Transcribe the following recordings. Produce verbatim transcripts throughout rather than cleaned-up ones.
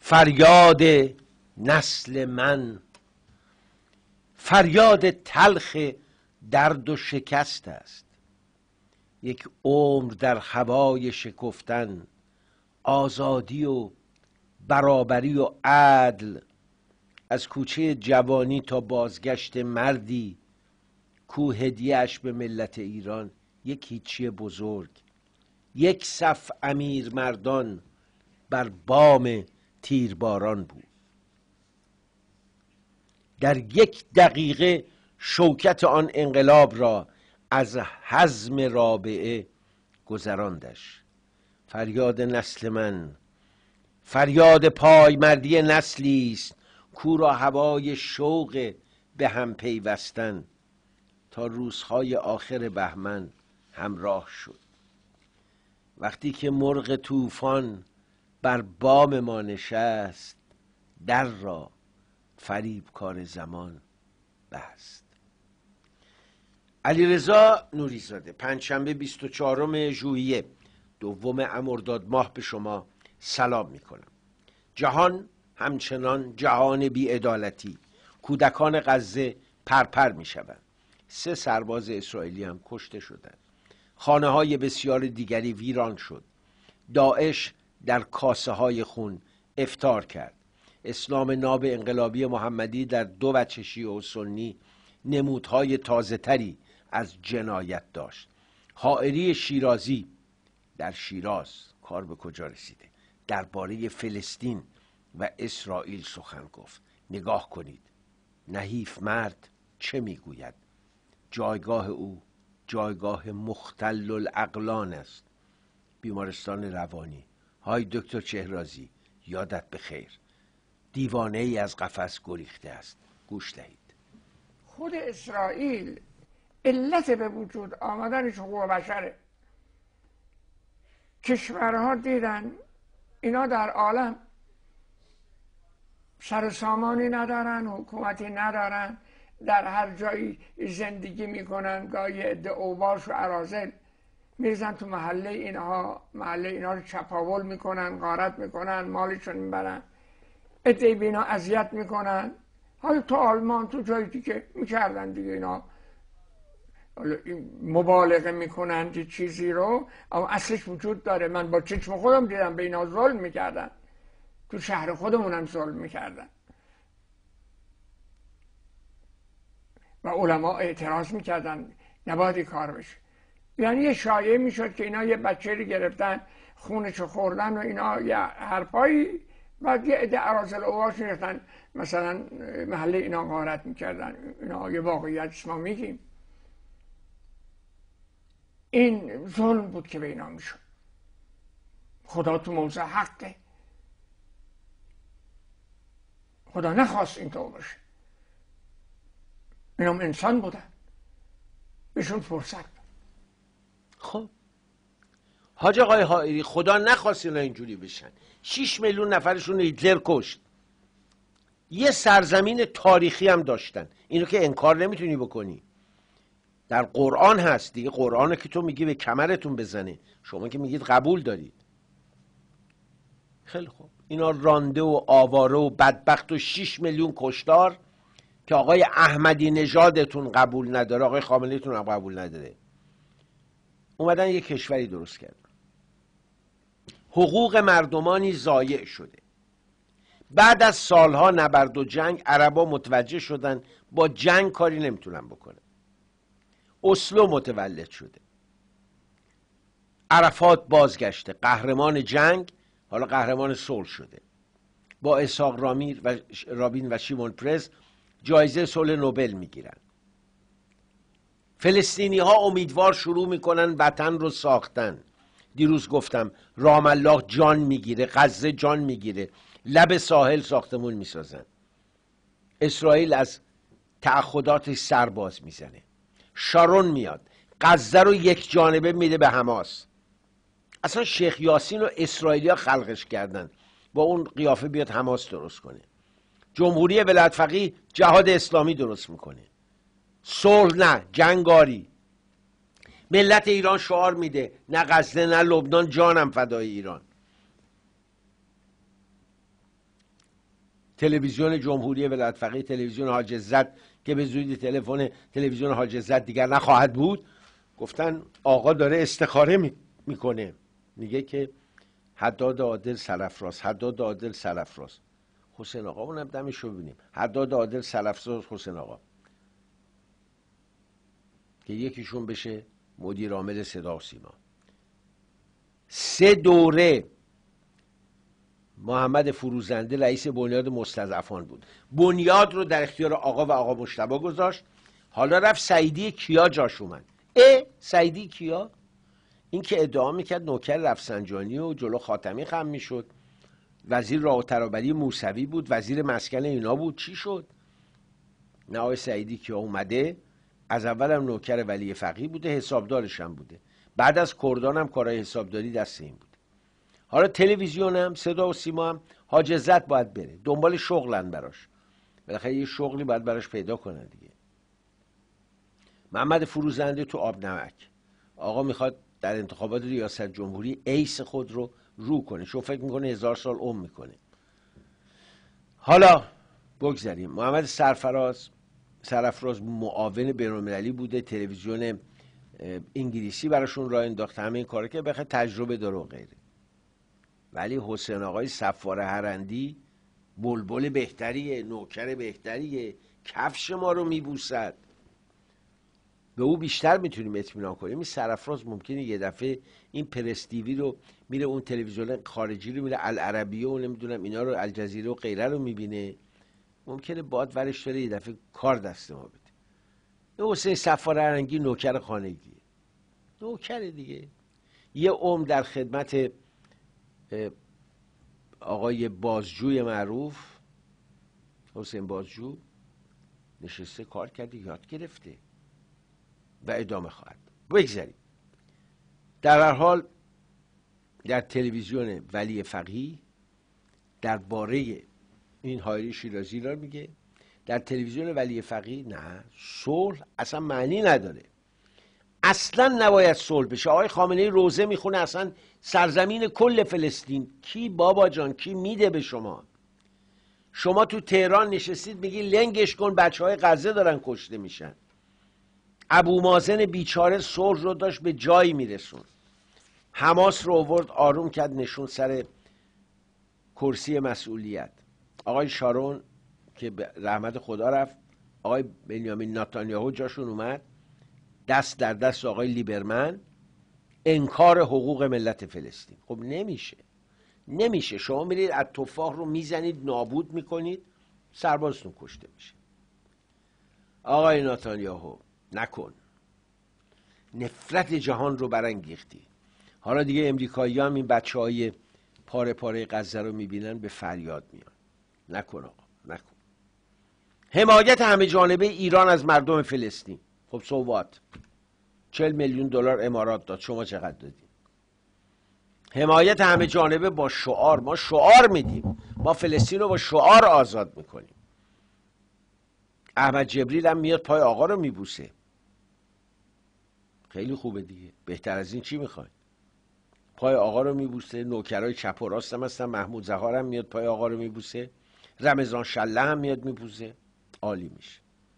فریاد نسل من، فریاد تلخ درد و شکست است. یک عمر در هوای شکفتن، آزادی و برابری و عدل، از کوچه جوانی تا بازگشت مردی کو هدیه‌اش به ملت ایران یک هیچی بزرگ، یک صف امیر مردان بر بام تیرباران بود. در یک دقیقه شوکت آن انقلاب را از حزم رابعه گذراندش. فریاد نسل من، فریاد پایمردی نسلی است کو را هوای شوق به هم پیوستن تا روزهای آخر بهمن همراه شد. وقتی که مرغ طوفان بر بام ما نشست، در را فریبکار زمان بست. علیرضا نوریزاده، پنجشنبه بیست و چهارم ژوئیه دوم مرداد ماه به شما سلام می کنم. جهان همچنان جهان بی‌عدالتی، کودکان غزه پرپر می شوند. سه سرباز اسرائیلی هم کشته شدند. خانه های بسیار دیگری ویران شد. داعش در کاسه های خون افطار کرد. اسلام ناب انقلابی محمدی در دو وجه شیعه و سنی نمودهای تازه تری از جنایت داشت. حائری شیرازی در شیراز، کار به کجا رسیده، درباره فلسطین و اسرائیل سخن گفت. نگاه کنید نحیف مرد چه میگوید. جایگاه او جایگاه مختل العقلان است. بیمارستان روانی. های دکتر چهرازی، یادت بخیر. دیوانه ای از قفس گریخته است. گوش دهید. خود اسرائیل علت به وجود آمدنش حقوق بشره. کشورها دیدن اینا در عالم سر سامانی ندارن، حکومتی ندارن، در هر جایی زندگی میکنن، گاهی عده اوباش و اراذل میرزن تو محله اینها، محله اینها رو چپاول میکنن، غارت میکنن، مالشون میبرن، عده بینا اذیت میکنن. حالا تو آلمان تو جایی دیگه میکردن دیگه اینا مبالغه میکنن چیزی رو، اما اصلش وجود داره. من با چشم خودم دیدم به اینا ظلم میکردن، تو شهر خودمونم ظلم میکردن و علما اعتراض میکردن نباید این کار بشه. یعنی یه شایعه میشد که اینا یه بچه رو گرفتن خونشو خوردن و اینا یه حرفایی، بعد یه عده اراذل اوباش میرفتن مثلا محله اینا غارت میکردن. اینا یه واقعیت ما میگیم. این ظلم بود که به اینا میشد. خدا تو موضع حقه، خدا نخواست اینطور باشه. اینا هم انسان بودن، بهشون فرصت. خب حاج آقای حائری، خدا نخواست اینا اینجوری بشن. شیش میلیون نفرشون هیتلر کشت. یه سرزمین تاریخی هم داشتن، اینو که انکار نمیتونی بکنی. در قرآن هست دیگه. قرآنه که تو میگی به کمرتون بزنه، شما که میگید قبول دارید. خیلی خوب، اینا رانده و آواره و بدبخت و شیش میلیون کشتار که آقای احمدی نژادتون قبول نداره، آقای خامنه‌ایتون هم قبول نداره، اومدن یه کشوری درست کردن. حقوق مردمانی ضایع شده. بعد از سالها نبرد و جنگ عربا متوجه شدن با جنگ کاری نمیتونن بکنن. اسلو متولد شده. عرفات بازگشته، قهرمان جنگ حالا قهرمان صلح شده. با اسحاق رامیر و رابین و شیمون پرز جایزه صلح نوبل میگیرن. فلسطینی ها امیدوار شروع میکنن وطن رو ساختن. دیروز گفتم رام الله جان میگیره، غزه جان میگیره، لب ساحل ساختمون میسازن. اسرائیل از تعهداتش سرباز میزنه. شارون میاد غزه رو یک جانبه میده به حماس. اصلا شیخ یاسین رو اسرائیلیا خلقش کردن با اون قیافه بیاد حماس درست کنه. جمهوری ولایت فقیه جهاد اسلامی درست میکنه. صلح نه، جنگاری. ملت ایران شعار میده نه غزه نه لبنان، جانم فدای ایران. تلویزیون جمهوری ولایت فقیه، تلویزیون حاج عزت که به زودی تلفن تلویزیون حاج عزت دیگر نخواهد بود، گفتن آقا داره استخاره می... میکنه، میگه که حداد عادل سرافراز، حداد عادل سرافراز. حسین آقا اونم دمشو ببینیم، حداد عادل سرافراز حسین آقا که یکیشون بشه مدیر عامل صدا و سیما. سه دوره محمد فروزنده رئیس بنیاد مستضعفان بود، بنیاد رو در اختیار آقا و آقا مجتبی گذاشت. حالا رفت سعیدی کیا جاش اومد. اه سعیدی کیا این که ادعا میکرد نوکر رفسنجانی و جلو خاتمی خم میشد، وزیر راه و ترابری موسوی بود، وزیر مسکن اینا بود، چی شد؟ نه آقای سعیدی کیا اومده از اول هم نوکر ولی فقیه بوده، حسابدارش هم بوده، بعد از کردان هم کارهای حسابداری دست این بود. حالا تلویزیون هم صدا و سیما هم حاج عزت باید بره دنبال شغلن براش، بالاخره یه شغلی باید براش پیدا کنن دیگه. محمد فروزنده تو آب نمک، آقا میخواد در انتخابات ریاست جمهوری ایس خود رو رو کنه، شو فکر میکنه هزار سال عمر میکنه. حالا بگذاریم. محمد سرفراز سرافراز معاون بین‌المللی بوده، تلویزیون انگلیسی براشون راه انداخته، همه این کارا که بخاطر تجربه داره و غیره. ولی حسین آقای صفار هرندی بلبل بهتریه، نوکر بهتریه، کفش ما رو میبوسد، به او بیشتر میتونیم اطمینان کنیم. این سرافراز ممکنه یه دفعه این پرستیوی رو میره، اون تلویزیون خارجی رو میره، العربیه و نمیدونم اینا رو، الجزیره و غیره رو میبینه، ممکنه باد ورش داره یه دفعه کار دست ما بده. این حسین صفار هرندی نوکر خانگیه، نوکر دیگه، یه عمر در خدمت آقای بازجوی معروف حسین بازجو نشسته، کار کرده، یاد گرفته و ادامه خواهد. بگذاریم. در هر حال در تلویزیون ولی فقیه درباره این حایری شیرازی را میگه، در تلویزیون ولی فقیه نه، صلح اصلا معنی نداره، اصلا نباید صلح بشه. آقای خامنه‌ای روزه میخونه اصلا سرزمین کل فلسطین، کی بابا جان کی میده به شما؟ شما تو تهران نشستید میگی لنگش کن، بچه های غزه دارن کشته میشن. ابو مازن بیچاره صلح رو داشت به جایی میرسون، حماس رو آورد آروم کرد نشون سر کرسی مسئولیت. آقای شارون که به رحمت خدا رفت، آقای بنیامین نتانیاهو جاشون اومد، دست در دست آقای لیبرمن، انکار حقوق ملت فلسطین. خب نمیشه، نمیشه. شما میرید از تفاح رو میزنید نابود میکنید، سربازتون کشته میشه. آقای نتانیاهو نکن، نفرت جهان رو برانگیختی. حالا دیگه امریکایی هم این بچه های پاره پاره غزه رو میبینن به فریاد میان. نکن آقا، نکن. حمایت همه جانبه ایران از مردم فلسطین، خب سووات چهل میلیون دلار امارات داد، شما چقدر دادید؟ حمایت همه جانبه با شعار، ما شعار میدیم، ما فلسطین رو با شعار آزاد میکنیم. احمد جبریل هم میاد پای آقا رو میبوسه، خیلی خوبه دیگه، بهتر از این چی میخواین؟ پای آقا رو میبوسه، نوکرای چپ و راست هم هستن، محمود زهار هم میاد پای آقا رو میبوسه، رمضان شله هم میاد میبوسه، عالی میشه.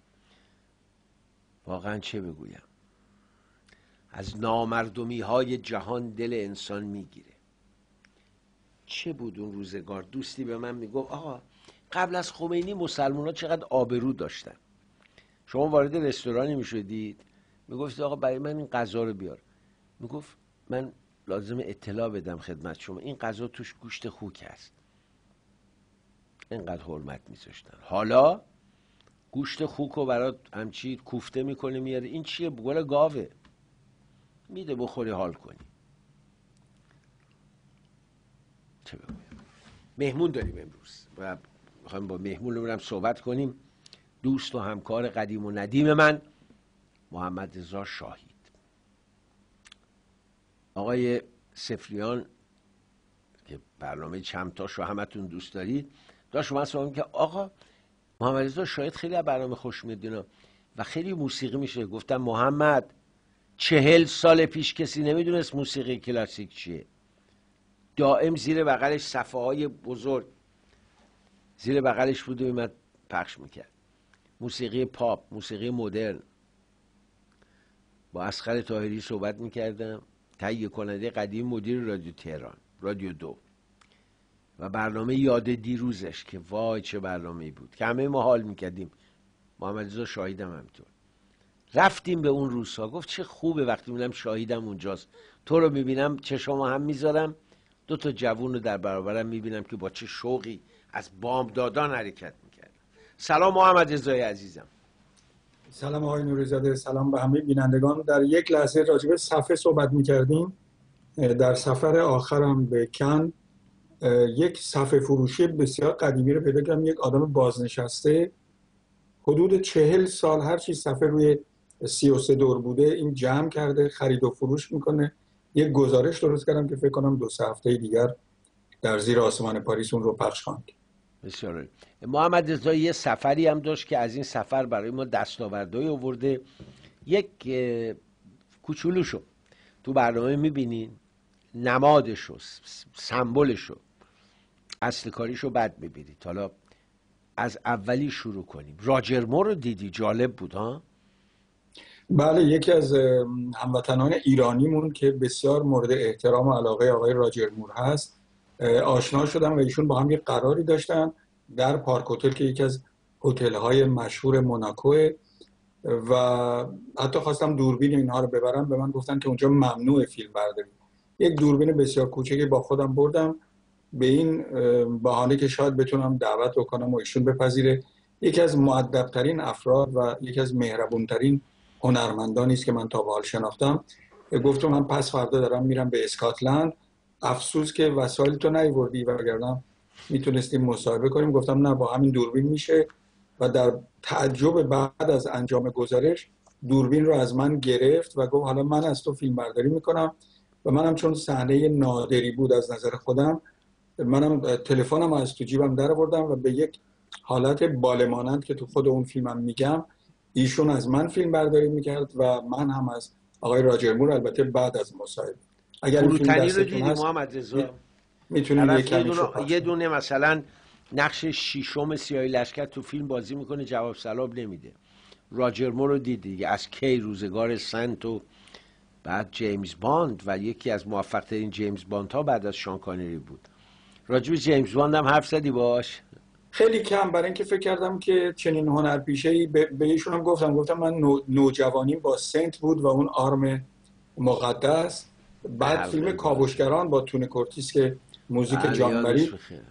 واقعا چه بگویم، از نامردمی های جهان دل انسان میگیره. چه بود اون روزگار؟ دوستی به من میگفت آقا قبل از خمینی مسلمان ها چقدر آبرو داشتن. شما وارد رستورانی میشدید میگفت آقا برای من این غذا رو بیار، میگفت من لازم اطلاع بدم خدمت شما این غذا توش گوشت خوک هست. اینقدر حرمت میذاشتن. حالا گوشت خوک رو برات همچی کوفته میکنه میاره، این چیه؟ گل گاوه، میده بخوری حال کنی. چه بگویم؟ مهمون داریم امروز و میخوایم با مهمون رو صحبت کنیم. دوست و همکار قدیم و ندیم من محمد رضا شاهید. آقای سفریان که برنامه چمتاش رو همتون دوست دارید داشت شما سوال که آقا محمد رضا شاهید خیلی برنامه خوش میاد و خیلی موسیقی میشه. گفتم محمد چهل سال پیش کسی نمیدونست موسیقی کلاسیک چیه، دائم زیر بغلش صفحه های بزرگ زیر بغلش بود و میمد پخش میکرد. موسیقی پاپ، موسیقی مدرن. با اصغر طاهری صحبت میکردم، تهیه کننده قدیم مدیر رادیو تهران، رادیو دو، و برنامه یاد دیروزش که وای چه برنامه‌ای بود که همه ما حال میکردیم. محمد رضا شاهیدم همینطور. رفتیم به اون روزها، گفت چه خوبه وقتی میبینم شاهیدم اونجاست، تو رو میبینم چشامو هم میذارم، دو تا جوون رو در برابرم میبینم که با چه شوقی از بامدادان حرکت میکردن. سلام محمد رضای عزیزم. سلام آقای نوری‌زاده، سلام به همه بینندگان. در یک لحظه راجع به صفحه صحبت میکردیم. در سفر آخرم به کن یک صفحه فروشی بسیار قدیمی رو پیدا کردم. یک آدم بازنشسته حدود چهل سال هر چیز صفحه روی سی و سه دور بوده این جمع کرده، خرید و فروش میکنه. یک گزارش درست کردم که فکر کنم دو سه هفته دیگر در زیر آسمان پاریس اون رو پخش خواهم کرد. بسیار. محمد رضا یه سفری هم داشت که از این سفر برای ما دستاوردهای آورده. یک کوچولوشو تو برنامه میبینین، نمادشو، سمبولشو، اصل کاریشو بعد میبینید. حالا از اولی شروع کنیم. راجر مور رو دیدی؟ جالب بود ها؟ بله، یکی از هموطنان ایرانیمون که بسیار مورد احترام و علاقه آقای راجر مور هست آشنا شدم و ایشون با هم یک قراری داشتن در پارک هتل که یکی از هتل‌های مشهور موناکوه و حتی خواستم دوربین اینها رو ببرم، به من گفتن که اونجا ممنوع فیلم برداری. یک دوربین بسیار کوچکی با خودم بردم به این بهانه که شاید بتونم دعوت بکنم و ایشون بپذیره. یکی از مؤدب‌ترین افراد و یکی از مهربون‌ترین هنرمندانی است که من تا به حال شناختم. گفتم من پس فردا دارم میرم به اسکاتلند، افسوس که وسایل تو نیاوردی وگرنه میتونستیم مصاحبه کنیم. گفتم نه، با همین دوربین میشه. و در تعجب بعد از انجام گزارش دوربین رو از من گرفت و گفت حالا من از تو فیلم برداری میکنم. و منم چون صحنه نادری بود از نظر خودم، منم تلفنم از تو جیبم در آوردم و به یک حالت بالمانند که تو خود اون فیلمم میگم، ایشون از من فیلم برداری میکرد و من هم از آقای راجر مور، البته بعد از مصاحبه. اگر فروتنی رو دیدی محمد رضا؟ میتونید یک کمی یه دونه مثلا نقش شیشم سیاهی لشکر تو فیلم بازی میکنه، جواب سلام نمیده. راجر مور رو دیدی؟ از کی؟ روزگار سنت و بعد جیمز باند و یکی از موفق ترین جیمز باند ها بعد از شان کانری بود. راجب جیمز باند هم حرف زدی باش؟ خیلی کم، برای اینکه فکر کردم که چنین هنرپیشه‌ای به ایشون هم گفتم گفتم من نو، نوجوانیم با سنت بود و اون آرم مقدس. بعد فیلم کاوشگران با تون کورتیس که موزیک جان بری،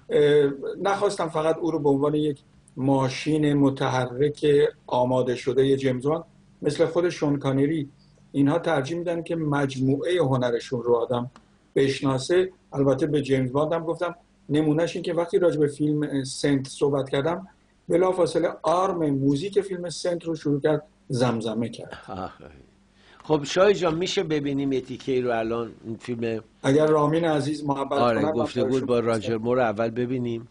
نخواستم فقط او رو به عنوان یک ماشین متحرک آماده شده جیمز باند مثل خود شون کانری، اینها ترجیح میدن که مجموعه هنرشون رو آدم بشناسه. البته به جیمز باند هم گفتم نمونهش این که وقتی راجع به فیلم سنت صحبت کردم بلافاصله آرم موزیک فیلم سنت رو شروع کرد زمزمه کرد. خب شاهی جان میشه ببینیم یه تیکه‌ای رو الان این فیلم؟ اگر رامین عزیز محبت آره کنن گفتگو با راجر مور اول ببینیم.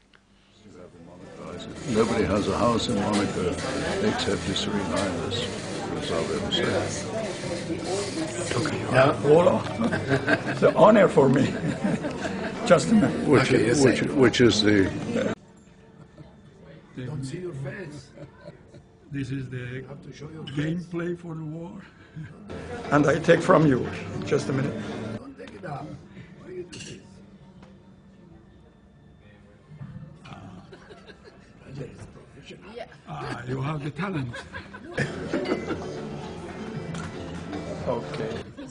Nobody has a house in Monaco except his Serene Highness. That's all they ever say. Okay. Yeah, all the honor for me. Just a minute. Which, okay, is, which, which is the... Don't see your face. This is the gameplay for the war. And I take from you. Just a minute. Don't take it out. Why you do this? Ah, you have the talent. Okay.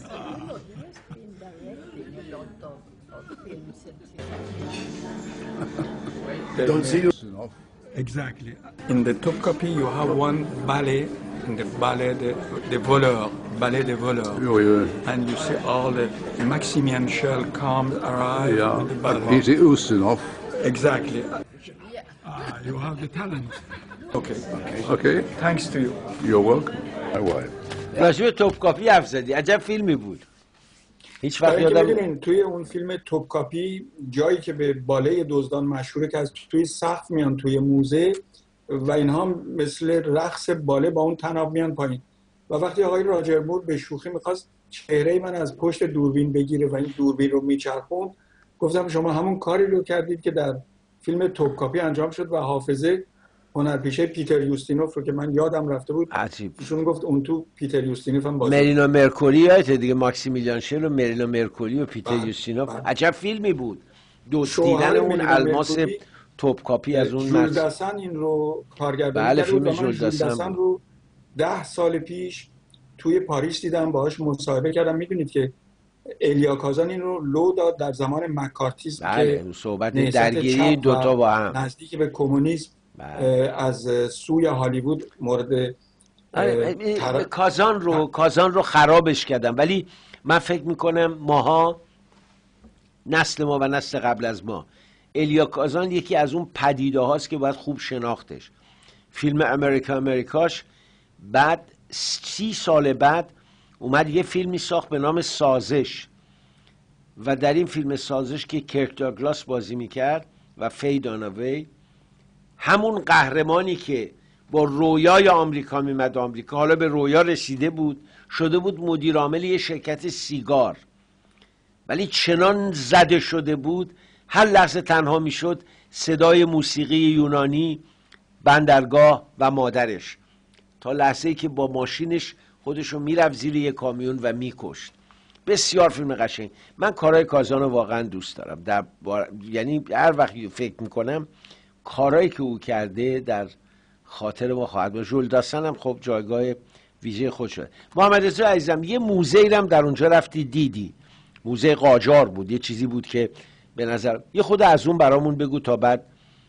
Don't see you. Exactly. In the top copy, you have one ballet, in the ballet de, de voleur, ballet de voleur, Oh, yeah. and you see all the Maximian Schell comes arrive. Yeah, with the but ballet. Peter Ustinov. Exactly. Ah, you have the talent. Okay. Okay. Okay, Thanks to you. you're welcome. My wife. راجب توپ کاپی حرف زدی، عجب فیلمی بود. هیچ وقت برای که یادم ببینین توی اون فیلم توپ کاپی جایی که به باله دزدان مشهوره که از توی سقف میان توی موزه و اینها مثل رقص باله با اون طناب میان پایین و وقتی آقای راجر مور به شوخی میخواست چهره من از پشت دوربین بگیره و این دوربین رو میچرخوند، گفتم شما همون کاری رو کردید که در فیلم توپکاپی انجام شد و حافظه هنرپیشه پیتر یوستینوف رو که من یادم رفته بود، عجیب. ایشون گفت اون تو پیتر یوستینوف هم بازی مرینا مرکوری یادته دیگه، ماکسیمیلیان شل و مرینا مرکوری و پیتر بله، یوستینوف. بله. عجب فیلمی بود، دزدیدن شوهر اون مرینا الماس مرکوری، توپکاپی از اون ژول مرد. داسن این رو کارگردانی بله، کرده بود فیلم و من ژول ژول داسن داسن بود. رو ده سال پیش توی پاریس دیدم، باهاش مصاحبه کردم. میدونید که الیا کازان این رو لو داد در زمان مکارتیسم بله، که صحبت نهضت درگیری این چپ دوتا و با هم. نزدیک به کمونیسم بله. از سوی هالیوود مورد تر... کازان رو کازان رو خرابش کردم، ولی من فکر میکنم ماها، نسل ما و نسل قبل از ما، الیا کازان یکی از اون پدیده هاست که باید خوب شناختش. فیلم امریکا امریکاش بعد سی سال بعد اومد یه فیلمی ساخت به نام سازش و در این فیلم سازش که کرک داگلاس بازی میکرد و فی داناوی، همون قهرمانی که با رویای آمریکا میمد آمریکا، حالا به رویا رسیده بود، شده بود مدیر عامل یه شرکت سیگار، ولی چنان زده شده بود هر لحظه تنها میشد صدای موسیقی یونانی، بندرگاه و مادرش، تا لحظه‌ای که با ماشینش خودشو میرفت زیر یه کامیون و میکشت. بسیار فیلم قشنگ. من کارهای کازان رو واقعا دوست دارم. در بار... یعنی هر وقت فکر میکنم کارهایی که او کرده در خاطر ما خواهد بود. ژول داسن هم خب جایگاه ویژه خود شده. محمد رضا عزیزم، یه موزه هم در اونجا رفتی دیدی، موزه قاجار بود، یه چیزی بود که به نظر، یه خود از اون برامون بگو تا بعد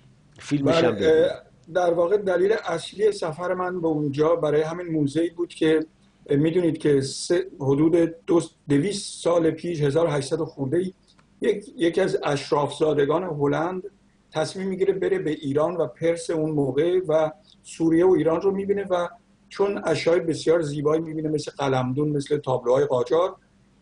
فیلمش هم بگو. در واقع دلیل اصلی سفر من به اونجا برای همین موزه‌ای بود که میدونید که حدود دویست سال پیش، هزار و هشتصد خورده، یک یکی از اشرافزادگان هلند تصمیم میگیره بره به ایران و پرس اون موقع و سوریه و ایران رو میبینه و چون اشیاء بسیار زیبایی میبینه مثل قلمدون، مثل تابلوهای قاجار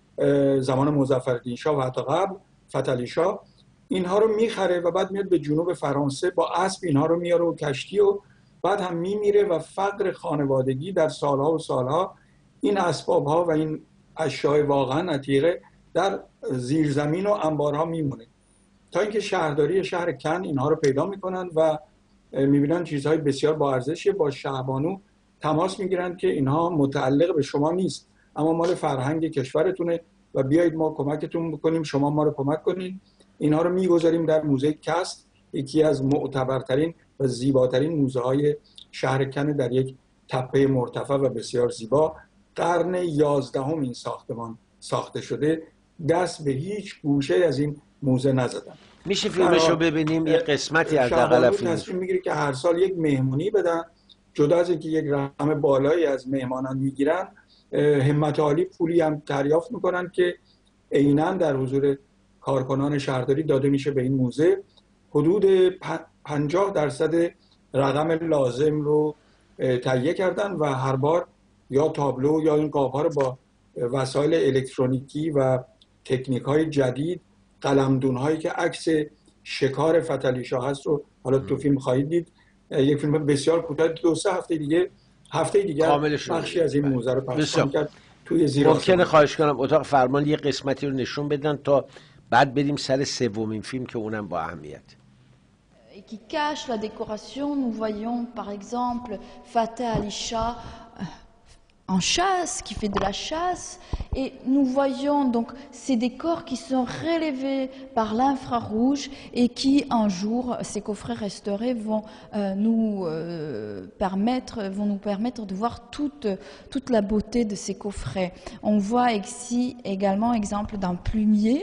زمان مظفرالدین شاه و حتی قبل فتحعلی شاه، اینها رو میخره و بعد میاد به جنوب فرانسه با اسب اینها رو میاره و کشتی و بعد هم میمیره و فقر خانوادگی در سالها و سالها این اسباب ها و این اشیاء واقعا عتیقه در زیرزمین و انبارها میمونه تا اینکه شهرداری شهر کن اینها رو پیدا میکنن و میبینن چیزهای بسیار با ارزشه، با شهبانو تماس میگیرن که اینها متعلق به شما نیست اما مال فرهنگ کشورتونه و بیایید ما کمکتون بکنیم، شما ما رو کمک کنین. اینها رو میگذاریم در موزه کست، یکی از معتبرترین و زیباترین موزه های شهر کن در یک تپه مرتفع و بسیار زیبا. قرن یازدهم این ساختمان ساخته شده، دست به هیچ گوشه از این موزه نزدن. میشه فیلمش رو ببینیم؟ یه قسمتی از حداقل فیلمش. تصمیم میگیره که هر سال یک مهمونی بدن، جدا از اینکه یک رقم بالایی از مهمانان میگیرن، همت عالی پولی هم دریافت میکنن که عیناً در حضور کارکنان شهرداری داده میشه به این موزه. حدود پنجاه درصد رقم لازم رو تهیه کردن و هر بار یا تابلو یا این قاب‌ها رو با وسایل الکترونیکی و تکنیک‌های جدید، قلمدون‌هایی که عکس شکار فتحعلی شاه هست رو حالا تو فیلم خواهید دید. یک فیلم بسیار کوتاه، دو سه هفته دیگه هفته دیگه بخشی از این موزه رو پخش کرد توی زیر آسمان. ممکنه خواهش کنم اتاق فرمان یه قسمتی رو نشون بدن تا بعد بریم سر سومین فیلم که اونم با اهمیت. Et qui cache la décoration, nous voyons par exemple Fateh-Ali Shah en chasse, qui fait de la chasse, et nous voyons donc ces décors qui sont relevés par l'infrarouge et qui un jour, ces coffrets restaurés vont euh, nous euh, permettre, vont nous permettre de voir toute toute la beauté de ces coffrets. On voit ici également exemple d'un plumier,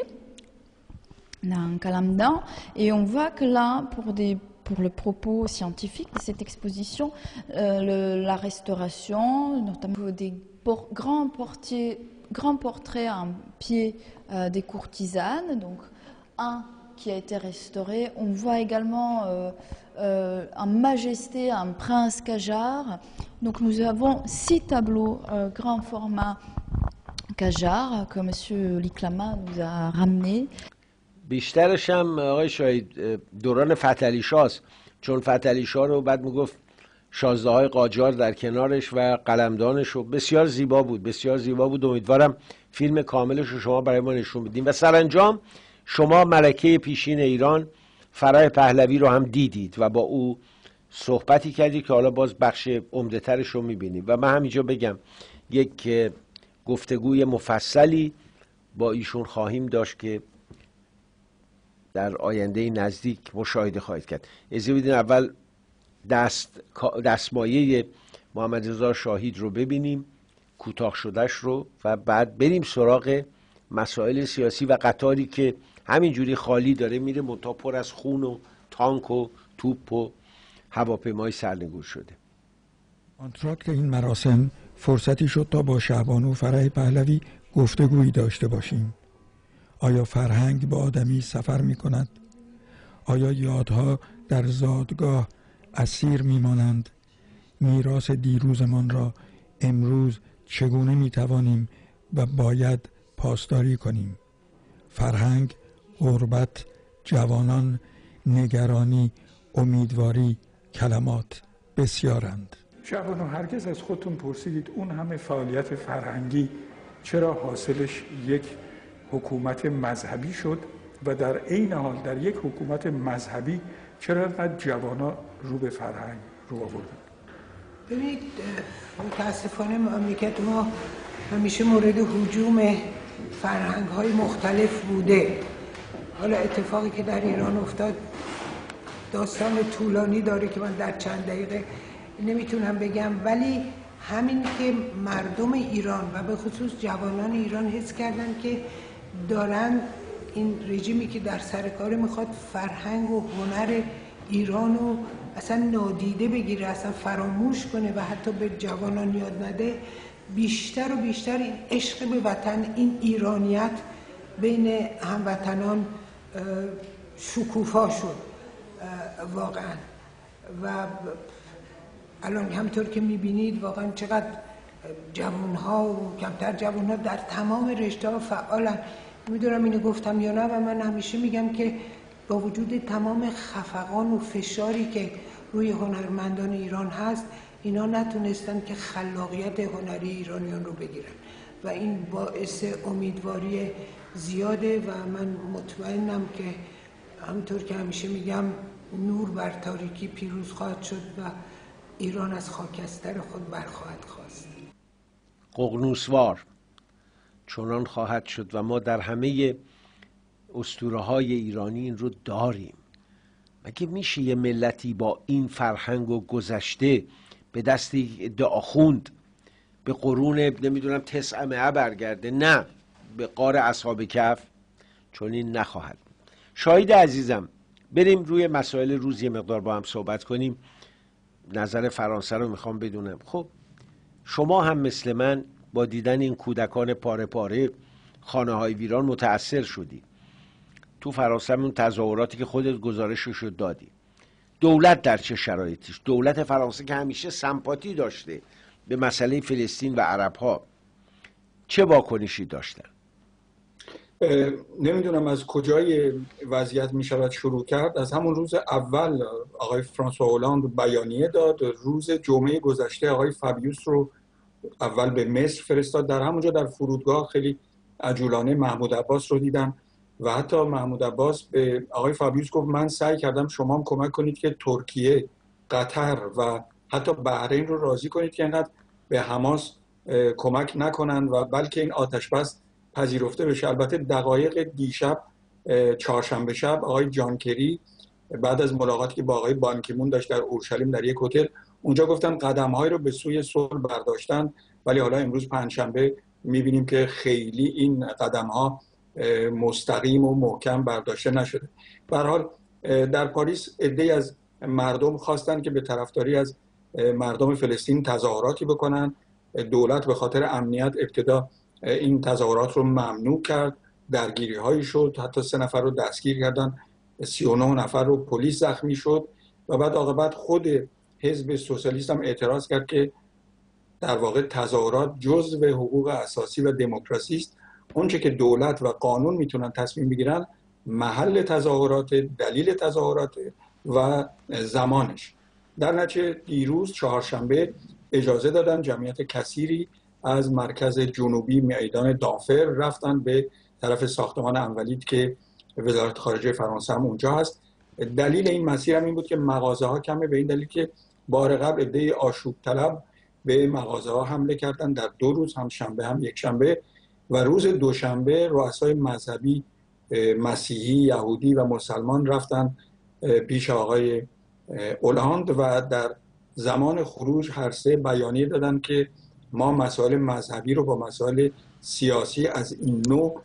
d'un calamdan, et on voit que là, pour des pour le propos scientifique de cette exposition, euh, le, la restauration, notamment des por grands, portiers, grands portraits en pied euh, des courtisanes, donc un qui a été restauré. On voit également euh, euh, en majesté un prince Qajar. Donc nous avons six tableaux euh, grand format Qajar que M. Liklama nous a ramenés. بیشترش هم آقای شاهید دوران فتحعلی شاه است، چون فتحعلی شاه رو بعد میگفت شازده های قاجار در کنارش و قلمدانش رو بسیار زیبا بود، بسیار زیبا بود. امیدوارم فیلم کاملش رو شما برای ما نشون بدیم. و سرانجام شما ملکه پیشین ایران فرح پهلوی رو هم دیدید و با او صحبتی کردید که حالا باز بخش عمده ترش رو میبینیم و من همینجا بگم یک گفتگوی مفصلی با ایشون خواهیم داشت که در آینده نزدیک مشاهده خواهید کرد. اجازه بدین اول دست دستمایه محمد رضا شاهید رو ببینیم، کوتاه شدهش رو، و بعد بریم سراغ مسائل سیاسی و قطاری که همینجوری خالی داره میره منتها پر از خون و تانک و توپ و هواپیمای سرنگون شده. آنتراکت این مراسم فرصتی شد تا با شعبانو فرح پهلوی گفتگویی داشته باشیم. آیا فرهنگ با آدمی سفر می کند؟ آیا یادها در زادگاه اسیر می مانند؟ میراث دیروزمان را امروز چگونه می توانیم و باید پاسداری کنیم؟ فرهنگ، غربت، جوانان، نگرانی، امیدواری، کلمات بسیارند. شعبانو، هرگز از خودتون پرسیدید اون همه فعالیت فرهنگی چرا حاصلش یک حکومت مذهبی شد و در عین حال در یک حکومت مذهبی چرا اینقدر جوانا رو به فرهنگ رو آوردن؟ ببینید، متاسفانه مملکت ما همیشه مورد هجوم فرهنگ‌های مختلف بوده. حالا اتفاقی که در ایران افتاد داستان طولانی داره که من در چند دقیقه نمیتونم بگم، ولی همین که مردم ایران و به خصوص جوانان ایران حس کردن که دارن این رژیمی که در سر کار میخواد فرهنگ و هنر ایران رو اصلا نادیده بگیره، اصلا فراموش کنه و حتی به جوانان یاد نده، بیشتر و بیشتر این عشق به وطن، این ایرانیت بین هموطنان شکوفا شد واقعا. و الان همطور که میبینید واقعا چقدر جوانها و کمتر جوانها در تمام رشته‌ها فعالن. میدونم اینو گفتم یا نه، و من همیشه میگم که با وجود تمام خفقان و فشاری که روی هنرمندان ایران هست، اینا نتونستن که خلاقیت هنری ایرانیان رو بگیرن و این باعث امیدواری زیاده و من مطمئنم که همطور که همیشه میگم نور بر تاریکی پیروز خواهد شد و ایران از خاکستر خود برخواهد خواست. ققنوسوار چنان خواهد شد و ما در همه اسطوره‌های ایرانی این رو داریم. مگه میشه یه ملتی با این فرهنگ و گذشته به دست آخوند به قرون نمیدونم تسعمائه برگرده؟ نه، به غار اصحاب کهف چون این نخواهد. شاهید عزیزم، بریم روی مسائل روز یه مقدار با هم صحبت کنیم. نظر فرانسه رو میخوام بدونم. خب شما هم مثل من با دیدن این کودکان پاره پاره خانه های ویران متأثر شدی. تو فرانسه اون تظاهراتی که خودت گزارشش رو دادی، دولت در چه شرایطیش؟ دولت فرانسه که همیشه سمپاتی داشته به مسئله فلسطین و عرب ها، چه واکنشی داشتن؟ نمیدونم از کجای وضعیت می شود شروع کرد. از همون روز اول آقای فرانسوا هولند بیانیه داد. روز جمعه گذشته آقای فابیوس رو اول به مصر فرستاد. در همونجا در فرودگاه خیلی عجولانه محمود عباس رو دیدم و حتی محمود عباس به آقای فابیوس گفت من سعی کردم شما هم کمک کنید که ترکیه، قطر و حتی بحرین رو راضی کنید که اینقدر به حماس کمک نکنند و بلکه این آتش بس پذیرفته بشه. البته دقایق دیشب چهارشنبه شب آقای جان کری بعد از ملاقاتی که با آقای بان کی مون داشت در اورشلیم در یک هتل، اونجا گفتن قدم‌هایی رو به سوی صلح برداشتن، ولی حالا امروز پنجشنبه می‌بینیم که خیلی این قدم‌ها مستقیم و محکم برداشته نشده. به هر حال در پاریس عده‌ای از مردم خواستن که به طرفداری از مردم فلسطین تظاهراتی بکنن. دولت به خاطر امنیت ابتدا این تظاهرات رو ممنوع کرد، درگیری هایی شد، حتی سه نفر رو دستگیر کردن، سی و نه نفر رو پلیس زخمی شد و بعد عاقبت خود حزب سوسیالیست هم اعتراض کرد که در واقع تظاهرات جزو حقوق اساسی و دموکراسی است. اونچه که دولت و قانون میتونن تصمیم بگیرن محل تظاهرات، دلیل تظاهرات و زمانش. در نتیجه دیروز چهارشنبه اجازه دادن جمعیت کثیری از مرکز جنوبی میدان دانفر رفتن به طرف ساختمان انولید که وزارت خارجه فرانسه هم اونجا هست. دلیل این مسیر هم این بود که مغازه ها کمه، به این دلیل که بار قبل عده آشوب طلب به مغازه ها حمله کردن در دو روز، هم شنبه هم یک شنبه، و روز دوشنبه رؤسای مذهبی مسیحی، یهودی و مسلمان رفتن پیش آقای اولاند و در زمان خروج هر سه بیانیه دادن که ما مسائل مذهبی رو با مسائل سیاسی از این نوع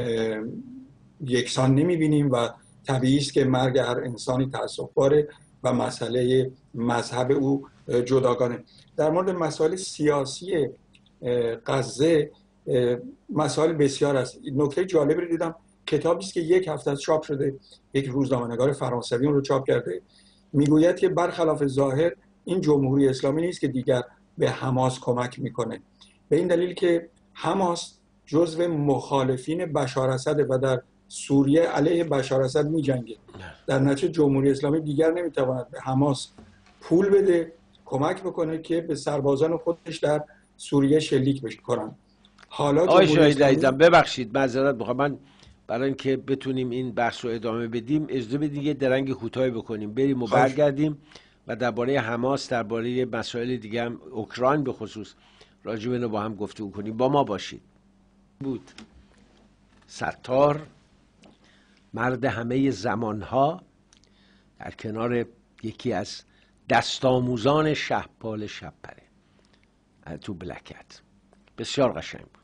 یکسان نمی‌بینیم و طبیعی است که مرگ هر انسانی تأسف‌باره و مسئله مذهب او جداگانه. در مورد مسائل سیاسی غزه مسائل بسیار است. نکته جالبی رو دیدم، کتابی است که یک هفته از چاپ شده، یک روزنامه‌نگار فرانسوی اون رو چاپ کرده، میگوید که برخلاف ظاهر این جمهوری اسلامی نیست که دیگر به حماس کمک میکنه، به این دلیل که حماس جزو مخالفین بشار اسد و در سوریه علیه بشار اسد میجنگه. در نتیجه جمهوری اسلامی دیگر نمیتواند به حماس پول بده، کمک بکنه که به سربازان خودش در سوریه شلیک بکنن. حالا آقای شاهید عزیزم ببخشید معذرت میخوام، من برای اینکه بتونیم این بحث رو ادامه بدیم اجازه بدید یه درنگ کوتاهی بکنیم، بریم و برگردیم و درباره حماس، درباره مسائل دیگه هم اوکراین به خصوص راجع به اینو با هم گفتگو کنیم. با ما باشید. بود ستار، مرد همه زمانها، در کنار یکی از دستاموزان شهپال شبپره تو بلکت، بسیار قشنگ بود.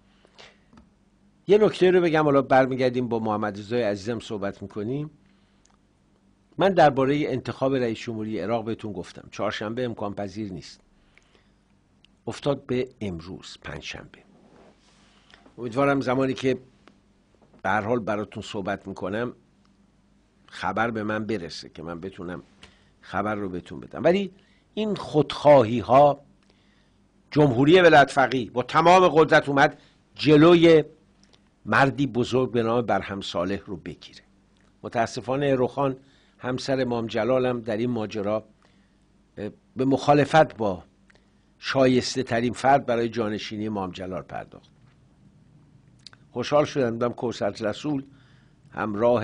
یه نکته رو بگم، حالا برمیگردیم با محمد رضای عزیزم صحبت میکنیم. من درباره انتخاب رئیس جمهوری عراق بهتون گفتم چهارشنبه امکان پذیر نیست، افتاد به امروز پنجشنبه. امیدوارم زمانی که به هر حال براتون صحبت میکنم خبر به من برسه که من بتونم خبر رو بهتون بدم. ولی این خودخواهی ها، جمهوری ولایت فقیه با تمام قدرت اومد جلوی مردی بزرگ به نام برهم صالح رو بگیره. متاسفانه روخان همسر امام جلال هم در این ماجرا به مخالفت با شایسته ترین فرد برای جانشینی امام جلال پرداخت. خوشحال شدم دیدم کوثر رسول همراه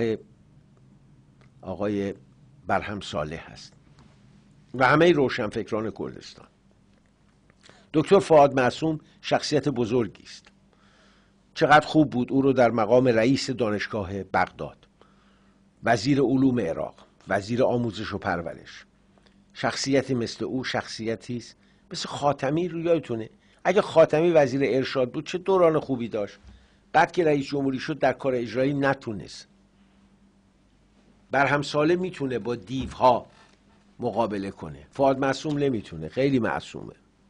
آقای برهم صالح هست و همه روشنفکران کردستان. دکتر فؤاد معصوم شخصیت بزرگی است. چقدر خوب بود او رو در مقام رئیس دانشگاه بغداد، وزیر علوم عراق، وزیر آموزش و پرورش، شخصیتی مثل او شخصیتی است مثل خاتمی. رو یادتونه اگه خاتمی وزیر ارشاد بود چه دوران خوبی داشت، بعد که رئیس جمهوری شد در کار اجرایی نتونست. برهم صالح میتونه با دیوها مقابله کنه، فؤاد معصوم نمیتونه، خیلی معصومه.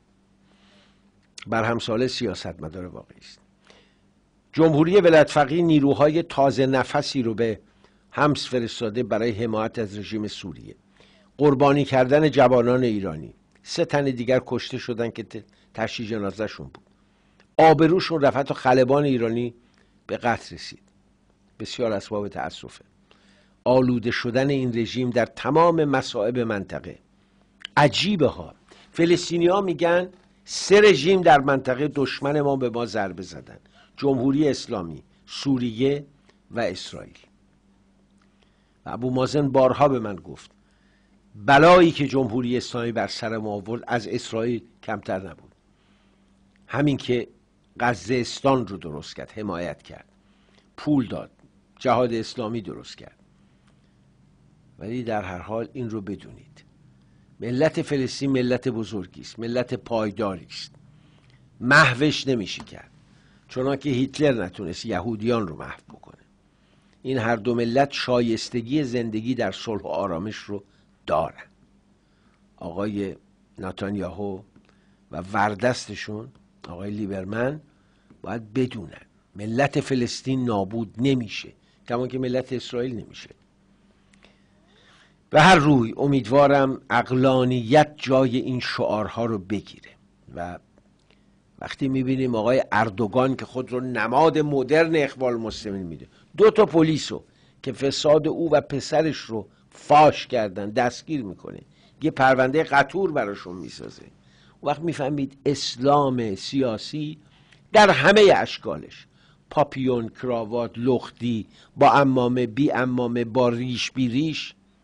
برهم صالح سیاستمدار واقعی است. جمهوری ولایت فقیه نیروهای تازه نفسی رو به حمص فرستاده برای حمایت از رژیم سوریه. قربانی کردن جوانان ایرانی، سه تن دیگر کشته شدن که تشییع جنازه‌شون بود. آبروشون رفت و خلبان ایرانی به قتل رسید. بسیار اسباب تأسفه. آلوده شدن این رژیم در تمام مصائب منطقه. عجیبه ها. فلسطینی ها میگن سه رژیم در منطقه دشمن ما به ما ضربه زدن: جمهوری اسلامی، سوریه و اسرائیل. و ابو مازن بارها به من گفت بلایی که جمهوری اسلامی بر سر ما آورد از اسرائیل کمتر نبود. همین که غزه‌ستان رو درست کرد، حمایت کرد، پول داد، جهاد اسلامی درست کرد. ولی در هر حال این رو بدونید، ملت فلسطین ملت بزرگی است، ملت پایداری است، محوش نمیشه کرد، چون که هیتلر نتونست یهودیان رو محو بکنه. این هر دو ملت شایستگی زندگی در صلح و آرامش رو دارن. آقای نتانیاهو و وردستشون آقای لیبرمن باید بدونن ملت فلسطین نابود نمیشه، کما که ملت اسرائیل نمیشه. به هر روی امیدوارم عقلانیت جای این شعارها رو بگیره و وقتی میبینیم آقای اردوگان که خود رو نماد مدرن اخوان المسلمین میده، دو تا پلیسو که فساد او و پسرش رو فاش کردن دستگیر میکنه، یه پرونده قطور براشون میسازه، وقت میفهمید اسلام سیاسی در همه اشکالش، پاپیون، کراوات، لختی، با عمامه، بی عمامه، با ریش بی ریش،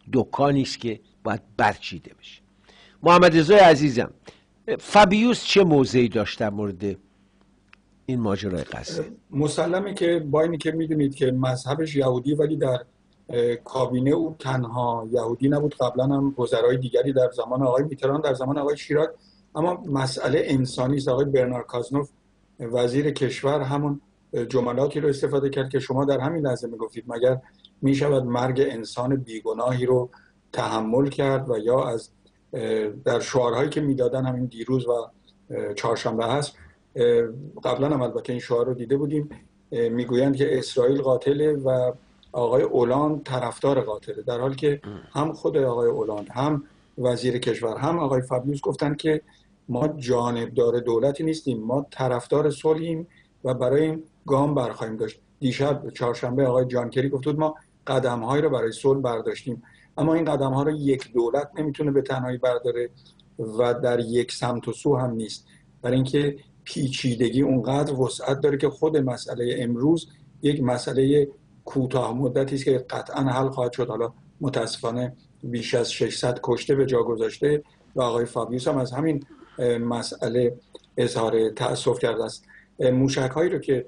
دکانی است که باید برچیده بشه. محمد رضا عزیزم، فابیوس چه موضعی داشت در مورد این ماجرای قصه؟ مسلمه که با اینی که میدونید که مذهبش یهودی، ولی در کابینه او تنها یهودی نبود، قبلا هم وزرای دیگری در زمان آقای میتران، در زمان آقای شیراک. اما مسئله انسانی است. آقای برنار کازنوف وزیر کشور همون جملاتی رو استفاده کرد که شما در همین لحظه میگفتید، مگر میشود مرگ انسان بیگناهی رو تحمل کرد؟ و یا از در شعارهایی که میدادن، همین دیروز و چهارشنبه هست، قبلا هم البته این شعار رو دیده بودیم، میگویند که اسرائیل قاتله و آقای اولاند طرفدار قاتله، در حالی که هم خود آقای اولاند، هم وزیر کشور، هم آقای فابیوس گفتن که ما جانبدار دولتی نیستیم، ما طرفدار صلحیم و برای این گام برخواهیم داشت. دیشب چهارشنبه آقای جان کری گفت بود ما قدم‌هایی رو برای صلح برداشتیم، اما این قدم‌ها رو یک دولت نمیتونه به تنهایی برداره و در یک سمت و سو هم نیست، برای اینکه پیچیدگی اونقدر وسعت داره که خود مسئله امروز یک مسئله کوتاه مدتی است که قطعا حل خواهد شد. حالا متاسفانه بیش از ششصد کشته به جا گذاشته و آقای فابیوس هم از همین مسئله اظهار تأسف کرده است. موشک هایی رو که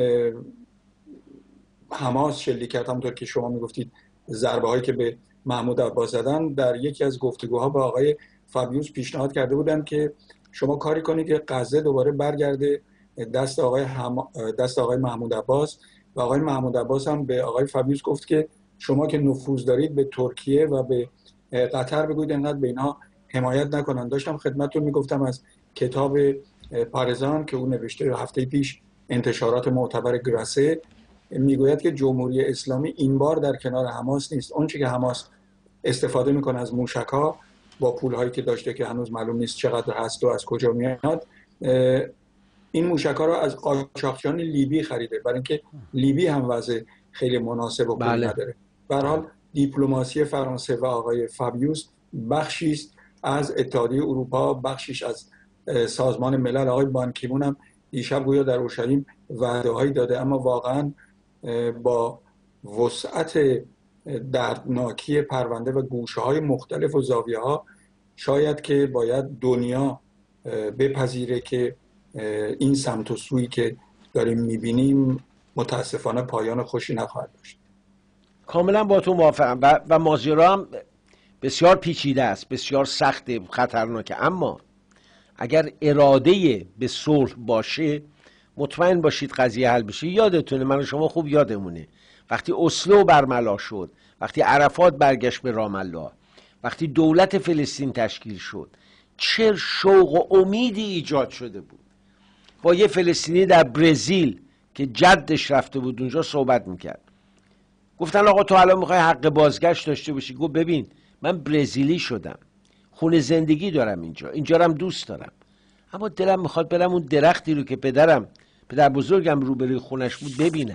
حماس شلیک کرد، همونطور که شما میگفتید ضربه هایی که به محمود عباس زدن، در یکی از گفتگوها با آقای فابیوس پیشنهاد کرده بودن که شما کاری کنید که غزه دوباره برگرده دست آقای هم... دست آقای محمود عباس، و آقای محمود عباس هم به آقای فابیوس گفت که شما که نفوذ دارید به ترکیه و به قطر بگویید انقدر به اینها حمایت نکنن. داشتم خدمتتون میگفتم از کتاب پارزان که اون نوشته هفته پیش، انتشارات معتبر گراسه، میگوید که جمهوری اسلامی این بار در کنار حماس نیست. اون چیزی که حماس استفاده میکنه از موشک‌ها با پول‌هایی که داشته که هنوز معلوم نیست چقدر هست و از کجا میاد، این موشک‌ها رو از قاچاقچیان لیبی خریده، برای اینکه لیبی هم وضع خیلی مناسب و خوبی بله. نداره. به هر حال دیپلماسی فرانسه و آقای فابیوس بخشی است از اتحادیه اروپا، بخشیش از سازمان ملل. آقای بان کی مون هم دیشب گویا در اورشلیم وعده‌هایی داده، اما واقعاً با وسعت دردناکی پرونده و گوشه‌های مختلف و زاویه‌ها شاید که باید دنیا بپذیره که این سمت و سویی که داریم می‌بینیم متاسفانه پایان خوشی نخواهد داشت. کاملا با تو موافقم و, و ماجرا هم بسیار پیچیده است، بسیار سخت، خطرناکه، اما اگر اراده به صلح باشه مطمئن باشید قضیه حل بشه. یادتونه، من و شما خوب یادمونه، وقتی اسلو برملا شد، وقتی عرفات برگشت به رام الله، وقتی دولت فلسطین تشکیل شد، چه شوق و امیدی ایجاد شده بود. با یه فلسطینی در برزیل که جدش رفته بود اونجا صحبت میکرد، گفتن آقا تو الان میخوای حق بازگشت داشته باشی؟ گفت ببین من برزیلی شدم، خونه زندگی دارم اینجا، اینجا رو هم دوست دارم، اما دلم میخواد برم اون درختی رو که پدرم پدر بزرگم روبروی خونش بود ببینم.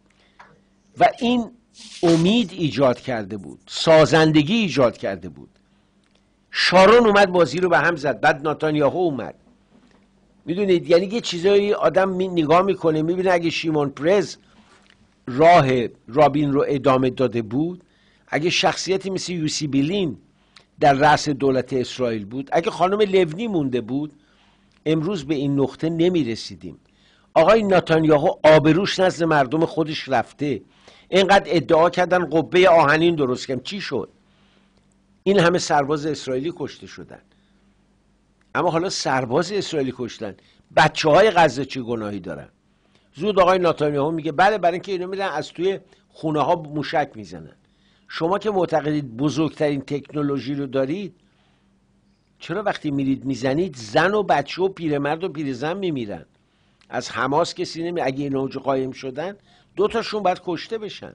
و این امید ایجاد کرده بود، سازندگی ایجاد کرده بود. شارون اومد بازی رو به هم زد، بعد ناتانیاهو اومد. میدونید یعنی یه چیزایی آدم می نگاه میکنه میبینه اگه شیمون پرز راه رابین رو ادامه داده بود، اگه شخصیتی مثل یوسی بیلین در رأس دولت اسرائیل بود، اگه خانم لونی مونده بود، امروز به این نقطه نمی رسیدیم. آقای ناتانیاهو آبروش نزد مردم خودش رفته، اینقدر ادعا کردن قبه آهنین درست کردن، چی شد؟ این همه سرباز اسرائیلی کشته شدن. اما حالا سرباز اسرائیلی کشتن، بچه های غزه چه گناهی دارن؟ زود آقای ناتانیاهو میگه بله، برای اینکه اینو میرن از توی خونه ها موشک میزنن. شما که معتقدید بزرگترین تکنولوژی رو دارید، چرا وقتی میرید میزنید زن و بچه و پیرمرد و پیرزن میمیرن؟ از حماس کسی نمی اگه این اوج قایم شدن دو تاشون باید کشته بشن.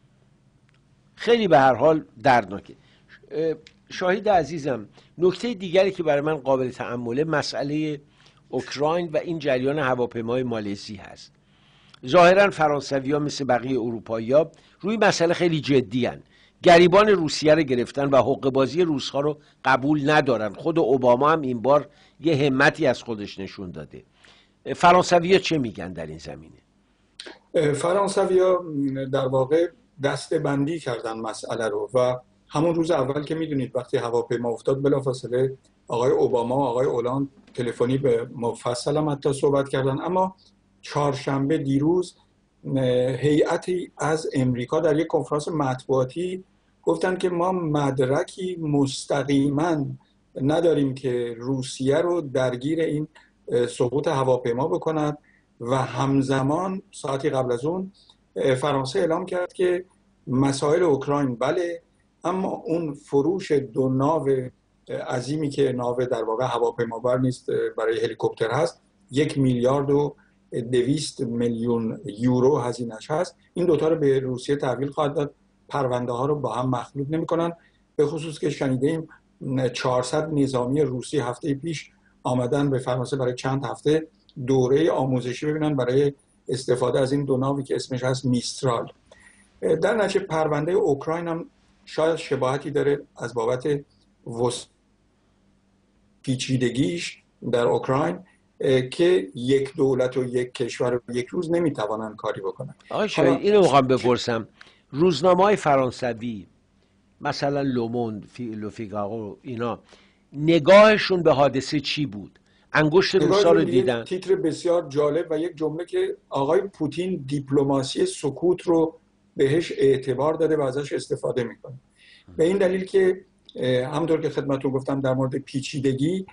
خیلی به هر حال دردناکه. شاهد عزیزم، نکته دیگری که برای من قابل تأمله مسئله اوکراین و این جریان هواپیمای مالزی هست. ظاهرا فرانسوی‌ها مثل بقیه اروپایی‌ها روی مسئله خیلی جدی هن. گریبان روسیه رو گرفتن و حقه‌بازی روس‌ها رو قبول ندارن. خود اوباما هم این بار یه همتی از خودش نشون داده. فرانسوی‌ها چه میگن در این زمینه؟ فرانسوی‌ها در واقع دسته بندی کردن مسئله رو و همون روز اول که میدونید وقتی هواپیما افتاد بلافاصله آقای اوباما و آقای اولاند تلفنی به مفصل هم حتی صحبت کردن. اما چهارشنبه دیروز هیئتی از امریکا در یک کنفرانس مطبوعاتی گفتن که ما مدرکی مستقیما نداریم که روسیه رو درگیر این سقوط هواپیما بکند و همزمان ساعتی قبل از اون فرانسه اعلام کرد که مسائل اوکراین بله، اما اون فروش دو ناو عظیمی که ناو در واقع هواپیمابر نیست برای هلیکوپتر هست، یک میلیارد و دویست میلیون یورو هزینه‌اش هست، این دوتا رو به روسیه تحویل خواهد داد. پرونده ها رو با هم مخلوط نمی‌کنن، به خصوص که شنیدیم چهارصد نظامی روسی هفته پیش آمدن به فرانسه برای چند هفته دوره آموزشی ببینن برای استفاده از این دو ناوی که اسمش هست میسترال. در نتیجه پرونده اوکراین هم شاید شباهتی داره از بابت وس... پیچیدگیش در اوکراین که یک دولت و یک کشور و یک روز نمیتوانن کاری بکنن. آقای شاید اینو میخوام بپرسم، روزنامه‌های فرانسوی مثلا لوموند، لوفیگارو، اینا نگاهشون به حادثه چی بود؟ انگشت روسا رو دیدن؟ تیتر بسیار جالب و یک جمله که آقای پوتین دیپلماسی سکوت رو بهش اعتبار داده و ازش استفاده میکنه. به این دلیل که همونطور که خدمتتون گفتم در مورد پیچیدگی،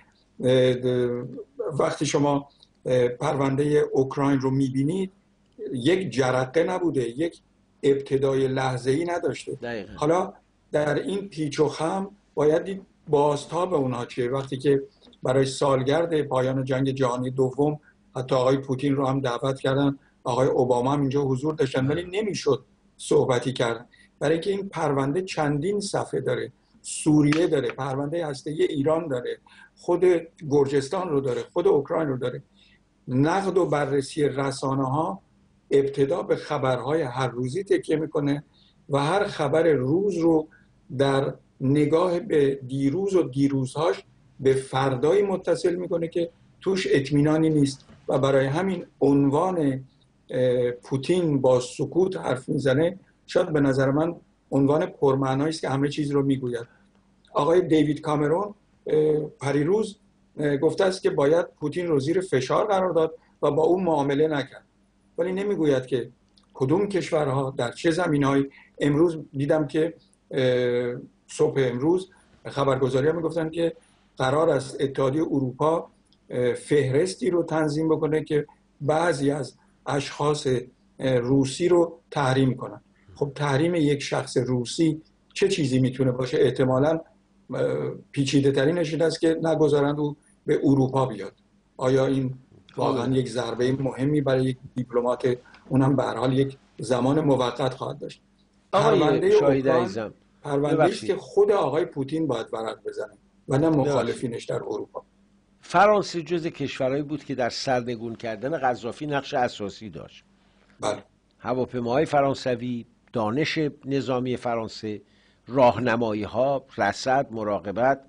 وقتی شما پرونده اوکراین رو میبینید یک جرقه نبوده، یک ابتدای لحظه‌ای نداشته. دقیقا. حالا در این پیچ و خم باید دید بازتاب اونها چیه. وقتی که برای سالگرد پایان جنگ جهانی دوم حتی آقای پوتین رو هم دعوت کردن، آقای اوباما هم اینجا حضور داشتن، ولی نمیشد صحبتی کرد برای اینکه این پرونده چندین صفحه داره. سوریه داره، پرونده هسته‌ای ایران داره، خود گرجستان رو داره، خود اوکراین رو داره. نقد و بررسی رسانه‌ها ابتدا به خبرهای هر روزی تکیه میکنه و هر خبر روز رو در نگاه به دیروز و دیروزهاش به فردایی متصل میکنه که توش اطمینانی نیست و برای همین عنوان پوتین با سکوت حرف میزنه شاید به نظر من عنوان پرمعنایی است که همه چیز رو میگوید. آقای دیوید کامرون پریروز گفته است که باید پوتین رو زیر فشار قرار داد و با اون معامله نکرد، ولی نمیگوید که کدوم کشورها در چه زمینهایی. امروز دیدم که صبح امروز خبرگزاری ها میگفتن که قرار است اتحادیه اروپا فهرستی رو تنظیم بکنه که بعضی از اشخاص روسی رو تحریم کنن. خب تحریم یک شخص روسی چه چیزی میتونه باشه؟ احتمالاً پیچیده ترینش این است که نگذارند او به اروپا بیاد. آیا این واقعا یک ضربه مهمی برای یک دیپلمات، اونم به هر حال یک زمان موقت خواهد داشت؟ پرونده اوکراین پرونده است که خود آقای پوتین باید ورق بزنه و نه مخالفینش در اروپا. فرانسه جز کشورهایی بود که در سرنگون کردن قذافی نقش اساسی داشت. بله. هواپیماهای فرانسوی، دانش نظامی فرانسه، راهنمایی ها، رصد، مراقبت.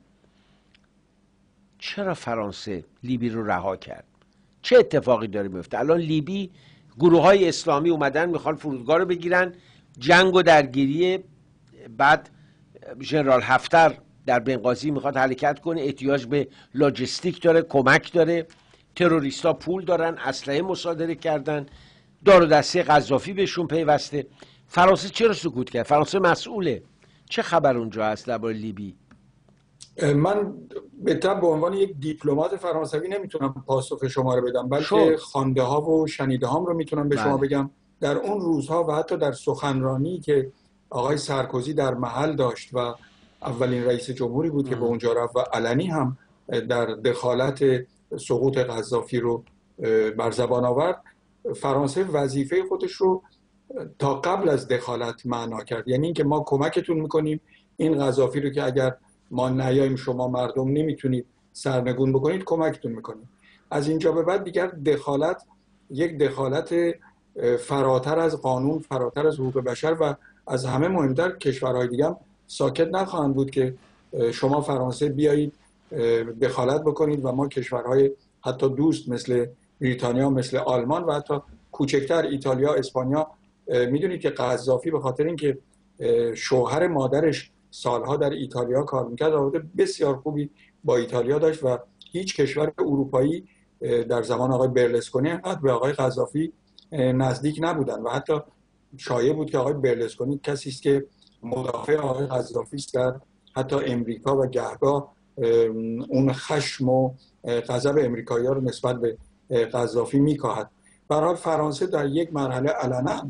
چرا فرانسه لیبی رو رها کرد؟ چه اتفاقی داره میفته؟ الان لیبی گروه های اسلامی اومدن میخوان فرودگاه رو بگیرن، جنگ و درگیری. بعد ژنرال هفتر در بنغازی میخواد حرکت کنه، احتیاج به لاجستیک داره، کمک داره، تروریستا پول دارن، اسلحه مصادره کردن، دار و دسته قذافی بهشون پیوسته. فرانسه چرا سکوت کرد؟ فرانسه مسئوله. چه خبر اونجا هست درباره لیبی؟ من به طب به عنوان یک دیپلمات فرانسوی نمیتونم پاسخ شما رو بدم، بلکه خوانده ها و شنیده هام رو میتونم به شما بگم. در اون روزها و حتی در سخنرانی که آقای سارکوزی در محل داشت و اولین رئیس جمهوری بود که به اونجا رفت و علنی هم در دخالت سقوط قذافی رو بر زبان آورد، فرانسه وظیفه خودش رو تا قبل از دخالت معنا کرد. یعنی اینکه ما کمکتون میکنیم این قذافی رو که اگر ما نیاییم شما مردم نمیتونید سرنگون بکنید، کمکتون میکنیم. از اینجا به بعد دیگر دخالت یک دخالت فراتر از قانون، فراتر از حقوق بشر و از همه مهمتر کشورهای دیگه هم ساکت نخواهند بود که شما فرانسه بیایید دخالت بکنید و ما کشورهای حتی دوست مثل بریتانیا، مثل آلمان و حتی کوچکتر ایتالیا، اسپانیا. میدونید که قذافی به خاطر اینکه شوهر مادرش سالها در ایتالیا کار میکرد، رابطه بسیار خوبی با ایتالیا داشت و هیچ کشور اروپایی در زمان آقای برلسکونی انقدر به آقای قذافی نزدیک نبودن و حتی شایع بود که آقای برلسکونی کسی است که مدافع آقای قذافی است، در حتی امریکا و گهگاه اون خشم و غضب امریکایی‌ها رو نسبت به قذافی میکاهد. به هر حال فرانسه در یک مرحله علنا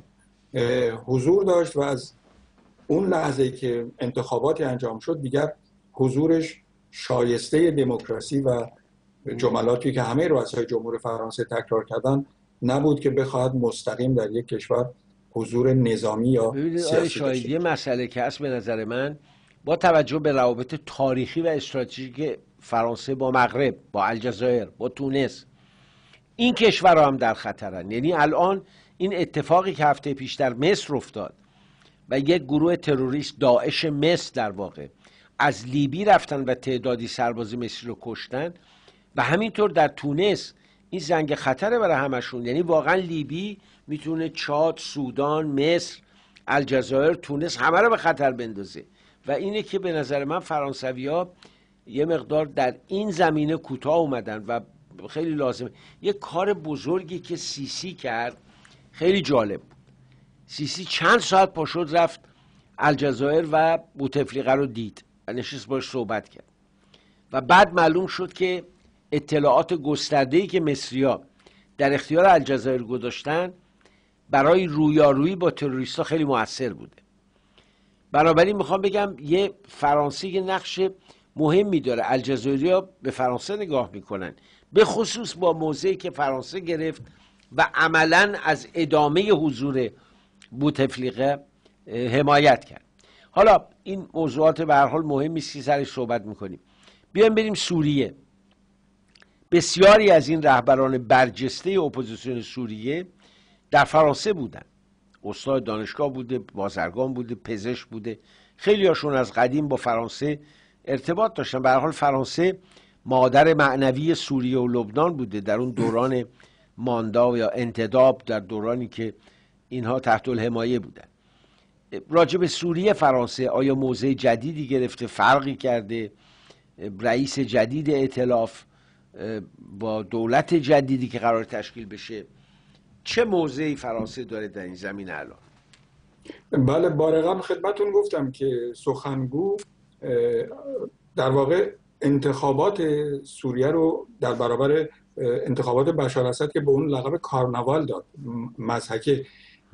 حضور داشت و از اون لحظه که انتخاباتی انجام شد دیگر حضورش شایسته دموکراسی و جملاتی که همه رؤسای جمهور فرانسه تکرار کردن نبود که بخواهد مستقیم در یک کشور حضور نظامی یا سیاسی داشته. یه مسئله که هست به نظر من، با توجه به روابط تاریخی و استراتژیک فرانسه با مغرب، با الجزایر، با تونس، این کشورها هم در خطرن. یعنی الان این اتفاقی که هفته پیش در مصر افتاد و یک گروه تروریست داعش مصر در واقع از لیبی رفتن و تعدادی سرباز مصری رو کشتن و همینطور در تونس این زنگ خطره برای همشون. یعنی واقعا لیبی میتونه چاد، سودان، مصر، الجزایر، تونس همه رو به خطر بندازه و اینه که به نظر من فرانسوی‌ها یه مقدار در این زمینه کوتاه اومدن و خیلی لازمه. یه کار بزرگی که سیسی کرد خیلی جالب بود. سیسی چند ساعت پا شد رفت الجزایر و بوتفلیقه رو دید و نشست باش صحبت کرد و بعد معلوم شد که اطلاعات گسترده‌ای که مصری‌ها در اختیار الجزایر گذاشتن برای رویارویی با تروریست‌ها خیلی موثر بوده. بنابراین میخوام بگم یه فرانسه که نقش مهمی داره. الجزایری‌ها به فرانسه نگاه میکنن، به خصوص با موضعی که فرانسه گرفت و عملاً از ادامه حضور بوتفلیقه حمایت کرد. حالا این موضوعات به هر حال مهمی است که سرش صحبت میکنیم. بیایم بریم سوریه. بسیاری از این رهبران برجسته اپوزیسیون سوریه در فرانسه بودن. استاد دانشگاه بوده، بازرگان بوده، پزشک بوده. خیلی هاشون از قدیم با فرانسه ارتباط داشتن. به هر حال فرانسه مادر معنوی سوریه و لبنان بوده در اون دوران ماندا یا انتداب، در دورانی که اینها تحت الحمایه بودن. راجع به سوریه فرانسه آیا موضع جدیدی گرفته، فرقی کرده؟ رئیس جدید ائتلاف با دولت جدیدی که قرار تشکیل بشه، چه موضعی فرانسه داره در این زمین الان؟ بله، بار قبل خدمتون گفتم که سخنگو در واقع انتخابات سوریه رو در برابر انتخابات بشار اسد که به اون لقب کارناوال داد، مضحکه،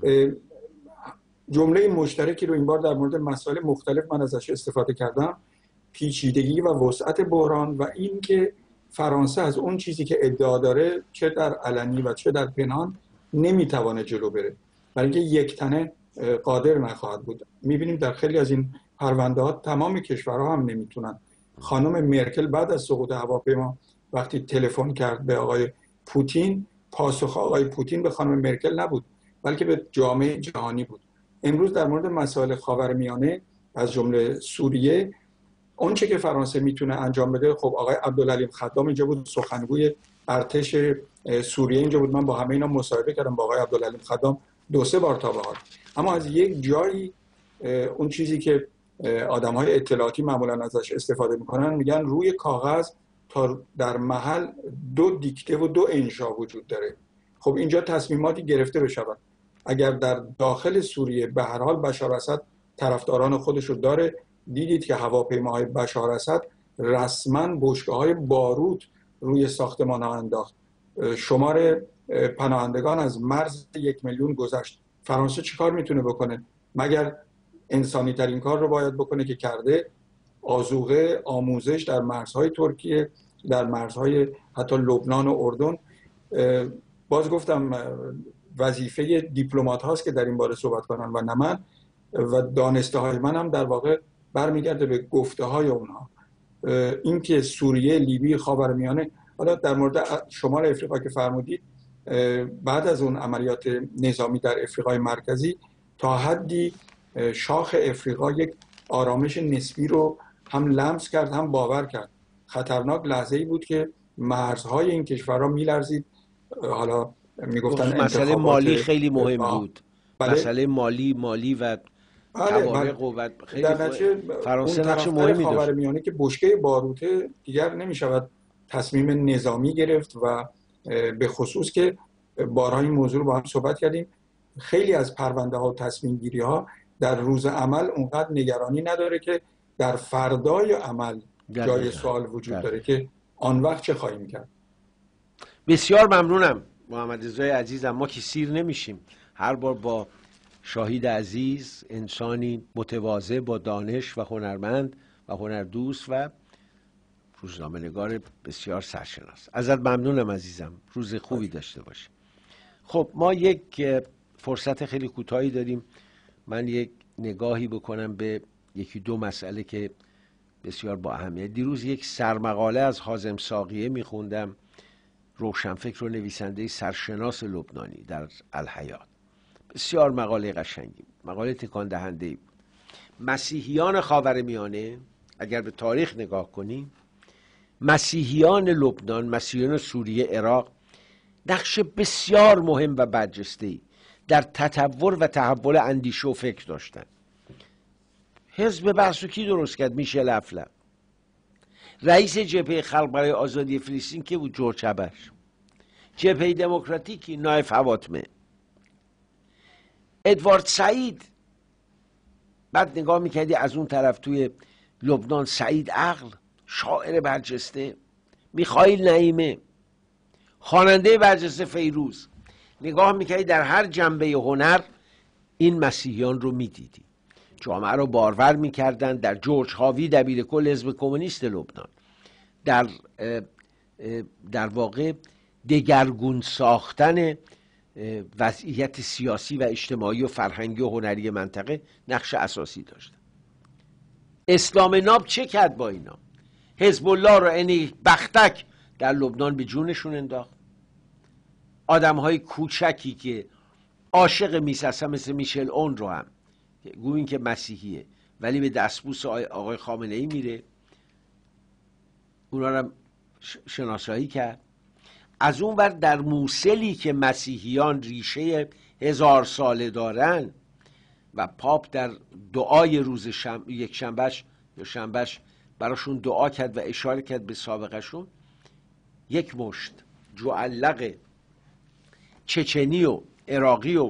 جمله مشترکی رو این بار در مورد مسائل مختلف من ازش استفاده کردم: پیچیدگی و وسعت بحران و این که فرانسه از اون چیزی که ادعا داره چه در علنی و چه در پنهان نمیتوانه جلو بره، برای اینکه یک تنه قادر نخواهد بود. میبینیم در خیلی از این پرونده ها تمام کشورها هم نمیتونن. خانم مرکل بعد از سقوط هواپیما وقتی تلفن کرد به آقای پوتین، پاسخ آقای پوتین به خانم مرکل نبود بلکه به جامعه جهانی بود. امروز در مورد مسائل خاورمیانه از جمله سوریه اون چه که فرانسه میتونه انجام بده، خب آقای عبدالعلیم خدام اینجا بود، سخنگوی ارتش سوریه اینجا بود. من با همه اینا مصاحبه کردم با آقای عبدالعلیم خدام دو سه بار تا به حال. اما از یک جایی اون چیزی که آدم‌های اطلاعاتی معمولا ازش استفاده میکنن میگن روی کاغذ تا در محل دو دیکته و دو انشا وجود داره. خب اینجا تصمیماتی گرفته بشود. اگر در داخل سوریه به هر حال بشار اسد طرفداران خودش رو داره، دیدید که هواپیماهای بشار اسد رسما بشکه‌های باروت روی ساختمان‌ها انداخت. شمار پناهندگان از مرز یک میلیون گذشت. فرانسه چیکار میتونه بکنه؟ مگر انسانی ترین کار رو باید بکنه که کرده: آذوقه، آموزش در مرزهای ترکیه، در مرزهای حتی لبنان و اردن. باز گفتم وظیفه دیپلمات هاست که در این باره صحبت کنن و نه من، و دانسته های من هم در واقع برمیگرده به گفته های اونها. این که سوریه، لیبی، خاورمیانه، حالا در مورد شمال افریقا که فرمودید، بعد از اون عملیات نظامی در افریقای مرکزی تا حدی شاخ افریقا یک آرامش نسبی رو هم لمس کرد هم باور کرد. خطرناک لحظه‌ای بود که مرزهای این کشورها میلرزید. حالا میگفتن مسئله مالی خیلی مهم بود. بله؟ مسئله مالی مالی و بله قوت خیلی در نتیجه فرانسه اون نقش مهمی داشت. خاورمیانه که بشکه باروته دیگر نمی‌شود تصمیم نظامی گرفت و به خصوص که بارها این موضوع رو با هم صحبت کردیم، خیلی از پرونده ها و تصمیم گیری ها در روز عمل اونقدر نگرانی نداره که در فردای عمل جای سوال وجود در. داره که آن وقت چه خواهیم کرد. بسیار ممنونم محمد رضای عزیزم. ما که سیر نمیشیم، هر بار با شاهید عزیز، انسانی متواضع با دانش و هنرمند و هنردوست و روزنامه‌نگار بسیار سرشناس. ازت ممنونم عزیزم، روز خوبی داشته باشی. خب ما یک فرصت خیلی کوتاهی داریم، من یک نگاهی بکنم به یکی دو مسئله که بسیار با اهمیت. دیروز یک سرمقاله از حازم ساقیه میخوندم، روشنفکر و نویسنده سرشناس لبنانی، در الحیات. بسیار مقاله قشنگی، مقاله تکان دهنده بود. مسیحیان خاورمیانه اگر به تاریخ نگاه کنیم، مسیحیان لبنان، مسیحیان سوریه، عراق نقش بسیار مهم و برجسته‌ای در تطور و تحول اندیشه و فکر داشتن. حزب بحث کی درست کرد؟ میشل افلق. رئیس جبهه خلق برای آزادی فلسطین که بود؟ جورج هبش. جبهه دموکراتیکی نایف حواتمه. ادوارد سعید. بعد نگاه میکردی از اون طرف توی لبنان، سعید عقل، شاعر برجسته. میخائیل نعیمه، خواننده برجسته. فیروز. نگاه میکردی در هر جنبه هنر این مسیحیان رو میدیدی، جامعه رو بارور میکردن. در جورج هاوی دبیر کل حزب کمونیست لبنان، در در واقع دگرگون ساختن وضعیت سیاسی و اجتماعی و فرهنگی و هنری منطقه نقش اساسی داشتن. اسلام ناب چه کرد با اینا؟ حزب الله رو یعنی بختک در لبنان به جونشون انداخت. آدم های کوچکی که عاشق میس هستن مثل میشل اون رو هم گویین که مسیحیه ولی به دستبوس آقای خامنه ای میره، اونا رو شناسایی کرد. از اون ور در موصلی که مسیحیان ریشه هزار ساله دارن و پاپ در دعای روز شم... یک شنبهش یا شنبهش براشون دعا کرد و اشاره کرد به سابقشون، یک مشت جعلق چچنی و عراقی و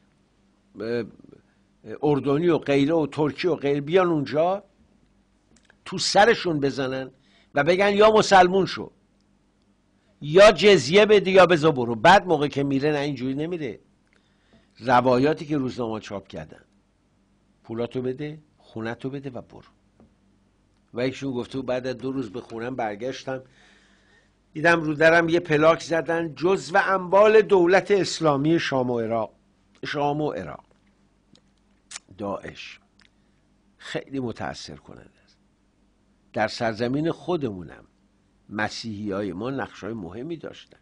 اردنی و غیره و ترکی و غیره بیان اونجا تو سرشون بزنن و بگن یا مسلمون شو یا جزیه بده یا بذار برو. بعد موقع که میره نه اینجوری نمیره، روایاتی که روزنامه چاپ کردن، پولاتو بده، خونتو بده و برو. و یکشون گفته و بعد از دو روز به خونم برگشتم دیدم رو درم یه پلاک زدن جزو اموال دولت اسلامی شام و عراق. شام و عراق داعش. خیلی متأثر کننده است. در سرزمین خودمونم مسیحی های ما نقش های مهمی داشتن،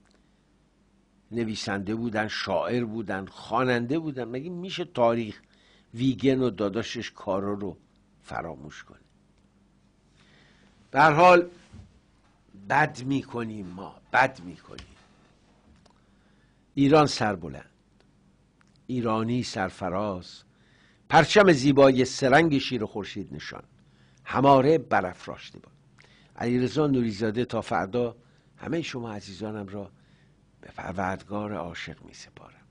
نویسنده بودن، شاعر بودن، خواننده بودن. مگه میشه تاریخ ویگن و داداشش کارا رو فراموش کنه؟ به هر حال بد میکنیم، ما بد میکنیم. ایران سربلند، ایرانی سرفراز، پرچم زیبای سرنگ شیر و خورشید نشان، هماره برافراشته باد. علیرضا نوریزاده تا فردا همه شما عزیزانم را به پروردگار عاشق می سپارم.